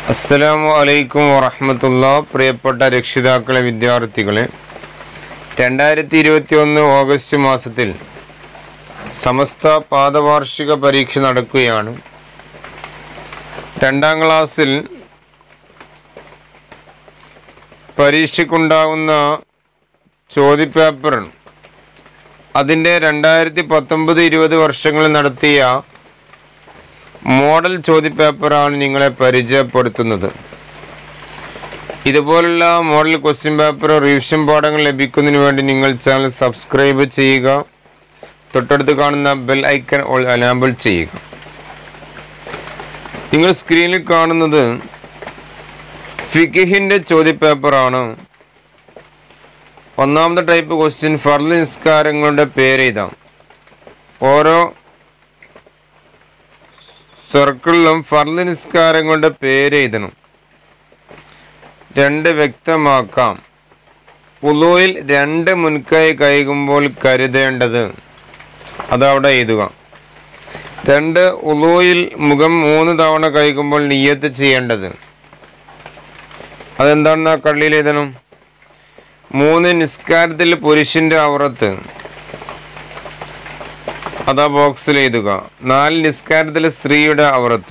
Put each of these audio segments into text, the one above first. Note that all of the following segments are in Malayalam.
അസ്സലാമു അലൈക്കും വറഹ്മത്തുള്ളാഹി. പ്രിയപ്പെട്ട രക്ഷിതാക്കളെ, വിദ്യാർത്ഥികളെ, 2021 ഓഗസ്റ്റ് മാസത്തിൽ സമസ്ത പാദവാർഷിക പരീക്ഷ നടക്കുകയാണ്. 2ാം ക്ലാസ്സിൽ പരീക്ഷയ്ക്കുണ്ടാകുന്ന ചോദ്യപേപ്പർ അതിൻ്റെ 2019-20 വർഷങ്ങളിൽ നടത്തിയ മോഡൽ ചോദ്യപേപ്പറാണ് നിങ്ങളെ പരിചയപ്പെടുത്തുന്നത്. ഇതുപോലുള്ള മോഡൽ ക്വസ്റ്റ്യൻ പേപ്പർ റിവിഷൻ പാഠങ്ങൾ ലഭിക്കുന്നതിന് വേണ്ടി നിങ്ങൾ ചാനൽ സബ്സ്ക്രൈബ് ചെയ്യുക. തൊട്ടടുത്ത് കാണുന്ന ബെൽ ഐക്കൺ എനാബിൾ ചെയ്യുക. നിങ്ങൾ സ്ക്രീനിൽ കാണുന്നത് ഫിഖിന്റെ ചോദ്യപേപ്പറാണ്. 1ാമത്തെ ടൈപ്പ് ക്വസ്റ്റ്യൻ, ഫർള് നിസ്കാരങ്ങളുടെ പേര് എഴുതാം. ഓരോ സർക്കിളിലും ഫർള് നിസ്കാരങ്ങളുടെ പേര് എഴുതണം. 2 വ്യക്തമാക്കാം. വുളൂയിൽ 2 മുൻകൈ കഴുകുമ്പോൾ കരുതേണ്ടത് അതവിടെ എഴുതുക. 2 വുളൂയിൽ മുഖം 3 തവണ കഴുകുമ്പോൾ നിയ്യത്ത് ചെയ്യേണ്ടത് അതെന്താണെന്ന് ആ കള്ളിയിൽ എഴുതണം. 3 നിസ്കാരത്തിൽ പുരുഷന്റെ ഔറത്ത് അതാ ബോക്സിൽ എഴുതുക. 4 നിസ്കാരത്തിൽ സ്ത്രീയുടെ ഔറത്ത്.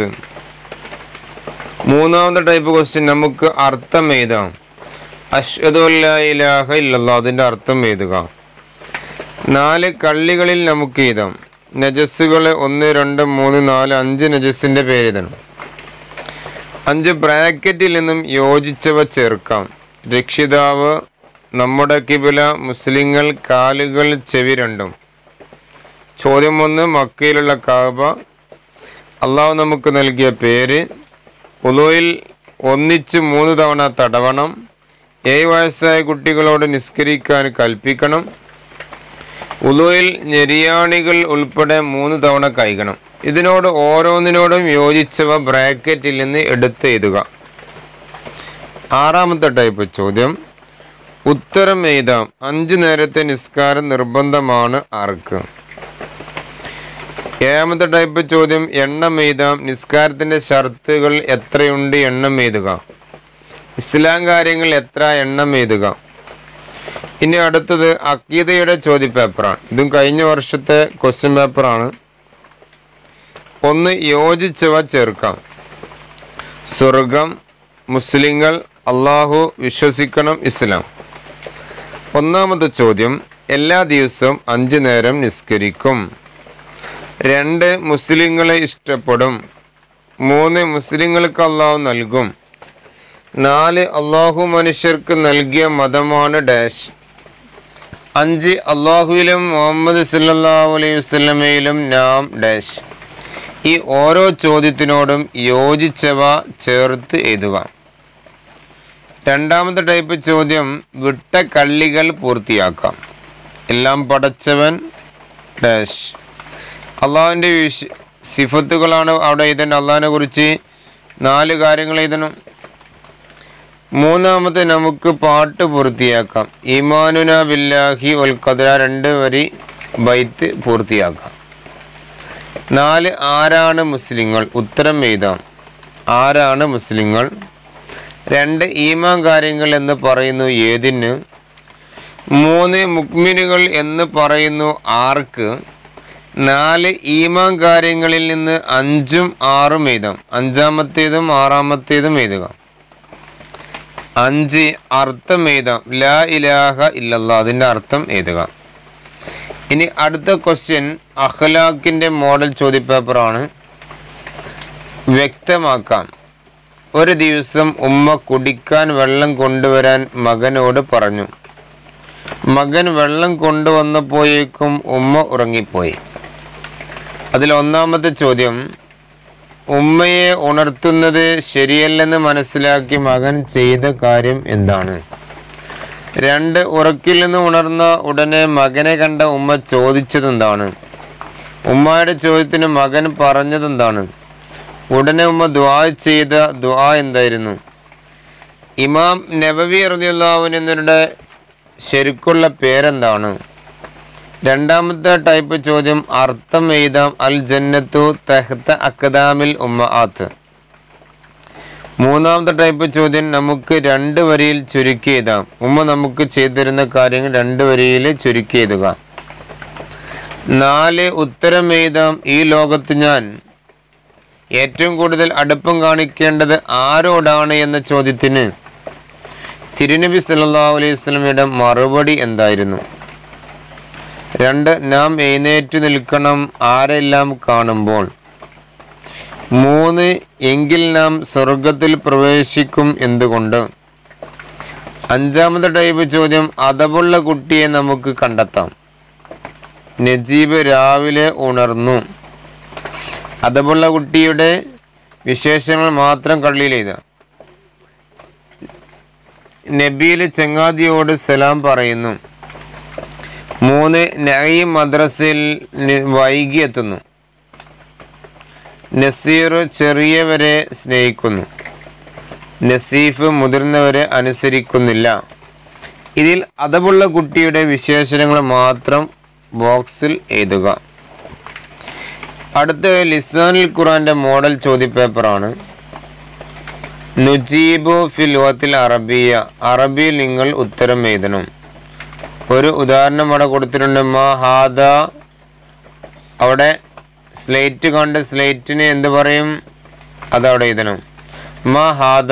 3ാമത്തെ ടൈപ്പ് ക്വസ്റ്റ്യൻ, നമുക്ക് അർത്ഥം എഴുതാം. അശ്ഹദു അല്ലാ ഇലാഹ ഇല്ലല്ലാഹ്, അതിൻ്റെ അർത്ഥം എഴുതുക. 4 കള്ളികളിൽ നമുക്ക് എഴുതാം. നജസ്സുകൾ 1, 2, 3, 4, 5 നജസ്സിൻ്റെ പേര് എഴുതണം. 5 ബ്രാക്കറ്റിൽ നിന്നും യോജിച്ചവ ചേർക്കാം. രക്ഷിതാവ്, നമ്മുടെ കിബില, മുസ്ലിങ്ങൾ, കാലുകൾ, ചെവി രണ്ടും. ചോദ്യം 1, മക്കയിലുള്ള കാബ, അള്ളാഹു നമുക്ക് നൽകിയ പേര്, വുളൂയിൽ ഒന്നിച്ച് 3 തവണ തടവണം, 7 വയസ്സായ കുട്ടികളോട് നിസ്കരിക്കാൻ കൽപ്പിക്കണം, വുളൂയിൽ ഞെരിയാണികൾ ഉൾപ്പെടെ 3 തവണ കഴുകണം. ഇതിനോട് ഓരോന്നിനോടും യോജിച്ചവ ബ്രാക്കറ്റിൽ നിന്ന് എടുത്ത് എഴുതുക. 6ാമത്തെ ടൈപ്പ് ചോദ്യം, ഉത്തരം എഴുതാം. 5 നേരത്തെ നിസ്കാരം നിർബന്ധമാണ് ആർക്ക്? 7ാമത്തെ ടൈപ്പ് ചോദ്യം, എണ്ണം എഴുതാം. നിസ്കാരത്തിന്റെ ഷർത്തുകൾ എത്രയുണ്ട്, എണ്ണം എഴുതുക. ഇസ്ലാം കാര്യങ്ങൾ എത്ര, എണ്ണം എഴുതുക. ഇനി അടുത്തത് അഖീദയുടെ ചോദ്യപേപ്പറാണ്. ഇതും കഴിഞ്ഞ വർഷത്തെ ക്വസ്റ്റ്യൻ പേപ്പറാണ്. 1 യോജിച്ചവ ചേർക്കാം. സ്വർഗം, മുസ്ലിങ്ങൾ, അള്ളാഹു, വിശ്വസിക്കണം, ഇസ്ലാം. 1ാമത്തെ ചോദ്യം, എല്ലാ ദിവസവും 5 നേരം നിസ്കരിക്കും. 2 മുസ്ലിങ്ങളെ ഇഷ്ടപ്പെടും. 3 മുസ്ലിങ്ങൾക്ക് അള്ളാഹു നൽകും. 4 അള്ളാഹു മനുഷ്യർക്ക് നൽകിയ മതമാണ് ഡാഷ്. 5 അള്ളാഹുവിലും മുഹമ്മദ് സല്ലല്ലാഹു അലൈഹി വസല്ലമയിലും നാം ഡാഷ്. ഈ ഓരോ ചോദ്യത്തിനോടും യോജിച്ചവ ചേർത്ത് എഴുതുക. 2ാമത്തെ ടൈപ്പ് ചോദ്യം, വിട്ട കള്ളികൾ പൂർത്തിയാക്കാം. എല്ലാം പടച്ചവൻ ഡാഷ്. അള്ളാഹുവിൻ്റെ സിഫത്തുകളാണ് അവിടെ എഴുതേണ്ട. അള്ളാഹിനെ കുറിച്ച് 4 കാര്യങ്ങൾ എഴുതണം. 3ാമത്തെ നമുക്ക് പാട്ട് പൂർത്തിയാക്കാം. ഈമാനുന ബില്ലാഹി വൽ ഖദർ 2 വരി ബൈത്ത് പൂർത്തിയാക്കാം. 4 ആരാണ് മുസ്ലിങ്ങൾ? ഉത്തരം എഴുതാം. ആരാണ് മുസ്ലിങ്ങൾ? 2 ഈമാൻ കാര്യങ്ങൾ എന്ന് പറയുന്നു ഏതിന്? 3 മുഅ്മിനുകൾ എന്ന് പറയുന്നു ആർക്ക്? 4 ഈമാൻ കാര്യങ്ങളിൽ നിന്ന് 5ഉം 6ഉം എഴുതാം. 5ാമത്തേതും 6ാമത്തേതും എഴുതുക. 5 അർത്ഥം എഴുതാം. ലാ ഇലാഹ ഇല്ലല്ലാഹ്, അതിൻ്റെ അർത്ഥം എഴുതുക. ഇനി അടുത്ത ക്വസ്റ്റ്യൻ അഖ്ലാഖിൻ്റെ മോഡൽ ചോദ്യപേപ്പറാണ്. വ്യക്തമാക്കാം. ഒരു ദിവസം ഉമ്മ കുടിക്കാൻ വെള്ളം കൊണ്ടുവരാൻ മകനോട് പറഞ്ഞു. മകൻ വെള്ളം കൊണ്ടുവന്നപ്പോഴേക്കും ഉമ്മ ഉറങ്ങിപ്പോയി. അതിൽ 1ാമത്തെ ചോദ്യം, ഉമ്മയെ ഉണർത്തുന്നത് ശരിയല്ലെന്ന് മനസ്സിലാക്കി മകൻ ചെയ്ത കാര്യം എന്താണ്? 2 ഉറക്കിൽ നിന്ന് ഉണർന്ന ഉടനെ മകനെ കണ്ട ഉമ്മ ചോദിച്ചതെന്താണ്? ഉമ്മയുടെ ചോദ്യത്തിന് മകൻ പറഞ്ഞതെന്താണ്? ഉടനെ ഉമ്മ ദുആ ചെയ്ത ദുആ എന്തായിരുന്നു? ഇമാം നബവി റളിയല്ലാഹു അൻഹുവിന്റെ ശരിക്കുള്ള പേരെന്താണ്? 2ാമത്തെ ടൈപ്പ് ചോദ്യം, അർത്ഥം എഴുതാം. അൽ ജന്നത്തു തഹ്ത അഖ്ദാമിൽ ഉമ്മആത്ത്. മൂന്നാമത്തെ ടൈപ്പ് ചോദ്യം നമുക്ക് 2 വരിയിൽ ചുരുക്കി എഴുതാം. ഉമ്മ നമുക്ക് ചെയ്തിരുന്ന കാര്യങ്ങൾ 2 വരിയിൽ ചുരുക്കി എഴുതുക. 4 ഉത്തരം എഴുതാം. ഈ ലോകത്ത് ഞാൻ ഏറ്റവും കൂടുതൽ അടുപ്പം കാണിക്കേണ്ടത് ആരോടാണ് എന്ന ചോദ്യത്തിന് തിരുനബി സല്ലല്ലാഹു അലൈഹി വസല്ലമയുടെ മറുപടി എന്തായിരുന്നു? 2 നാം എഴുന്നേറ്റ് നിൽക്കണം ആരെല്ലാം കാണുമ്പോൾ. 3 എങ്കിൽ നാം സ്വർഗത്തിൽ പ്രവേശിക്കും എന്തുകൊണ്ട്? 5ാമത്തെ ടൈപ്പ് ചോദ്യം അദബുള്ള കുട്ടിയെ നമുക്ക് കണ്ടെത്താം. നജീബ് രാവിലെ ഉണർന്നു. അദബുള്ള കുട്ടിയുടെ വിശേഷങ്ങൾ മാത്രം കള്ളിയിൽ എഴുതാം. നബീൽ ചങ്ങാതിയോട് സലാം പറയുന്നു. 3 നഈം മദ്രസയിൽ വൈകി എത്തുന്നു. നസീർ ചെറിയവരെ സ്നേഹിക്കുന്നു. നസീഫ് മുതിർന്നവരെ അനുസരിക്കുന്നില്ല. ഇതിൽ അദബുള്ള കുട്ടിയുടെ വിശേഷണങ്ങൾ മാത്രം ബോക്സിൽ എഴുതുക. അടുത്ത ലിസാനുൽ ഖുർആന്റെ മോഡൽ ചോദ്യപേപ്പറാണ്. നുജീബു ഫിൽ ലുഗത്തിൽ അറബിയ. അറബിയിൽ നിങ്ങൾ ഉത്തരം എഴുതണം. ഒരു ഉദാഹരണം അവിടെ കൊടുത്തിട്ടുണ്ട്. മാ ഹാദ. അവിടെ സ്ലേറ്റ് കണ്ട് സ്ലേറ്റിന് എന്ത് പറയും? അതവിടെ എഴുതണം. മാ ഹാദ.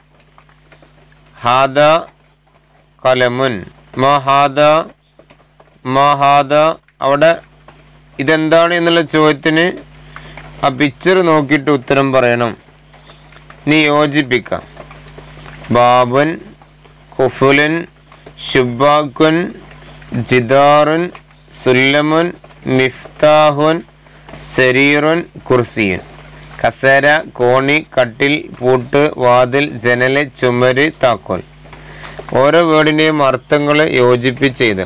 ഹാദ കലമുൻ. മാ ഹാദ. മാ ഹാദ. അവിടെ ഇതെന്താണ് എന്നുള്ള ചോദ്യത്തിന് ആ പിക്ചർ നോക്കിയിട്ട് ഉത്തരം പറയണം. നീ യോജിപ്പിക്കാം. ബാബുൻ, കുഫുലുൻ, ശുബാക്കുൻ, ജിദാറുൻ, സുല്ലമുൻ, മിഫ്താഹുൻ, സരീറുൻ, കുർസിയുൻ. കസേര, കോണി, കട്ടിൽ, പൂട്ട്, വാതിൽ, ജനല്, ചുമര്, താക്കോൽ. ഓരോ വേർഡിൻ്റെയും അർത്ഥങ്ങൾ യോജിപ്പിച്ചെയ്ത്.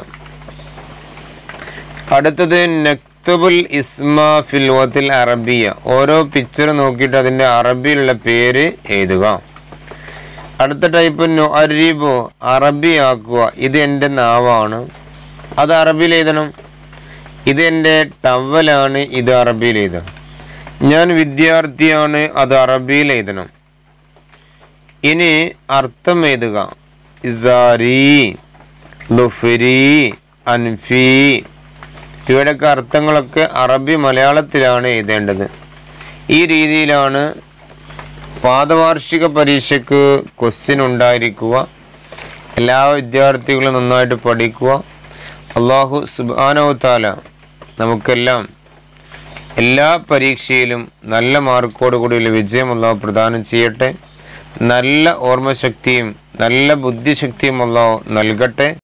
അടുത്തത് നക്തുബുൽ ഇസ്മ ഫിൽ ലുഗത്തിൽ അറബിയ. ഓരോ പിക്ചർ നോക്കിയിട്ട് അതിൻ്റെ അറബിയിലുള്ള പേര് എഴുതുക. അടുത്ത ടൈപ്പ് നുഅരിബു. അറബിയാക്കുക. ഇത് എൻ്റെ നാവാണ്, അത് അറബിയിൽ എഴുതണം. ഇത് എൻ്റെ ടവലാണ്, ഇത് അറബിയിൽ എഴുതാം. ഞാൻ വിദ്യാർത്ഥിയാണ്, അത് അറബിയിൽ എഴുതണം. ഇനി അർത്ഥം എഴുതുക. ഇസാരി, ലുഫരി, അൻഫി. ഇവയുടെയൊക്കെ അർത്ഥങ്ങളൊക്കെ അറബി മലയാളത്തിലാണ് എഴുതേണ്ടത്. ഈ രീതിയിലാണ് പാദവാർഷിക പരീക്ഷയ്ക്ക് ക്വസ്റ്റ്യൻ ഉണ്ടായിരിക്കുക. എല്ലാ വിദ്യാർത്ഥികളും നന്നായിട്ട് പഠിക്കുക. അല്ലാഹു സുബ്ഹാനഹു തആല നമുക്കെല്ലാം എല്ലാ പരീക്ഷയിലും നല്ല മാർക്കോടുകൂടിയുള്ള വിജയം അല്ലാഹു പ്രദാനം ചെയ്യട്ടെ. നല്ല ഓർമ്മശക്തിയും നല്ല ബുദ്ധിശക്തിയും അല്ലാഹു നൽകട്ടെ.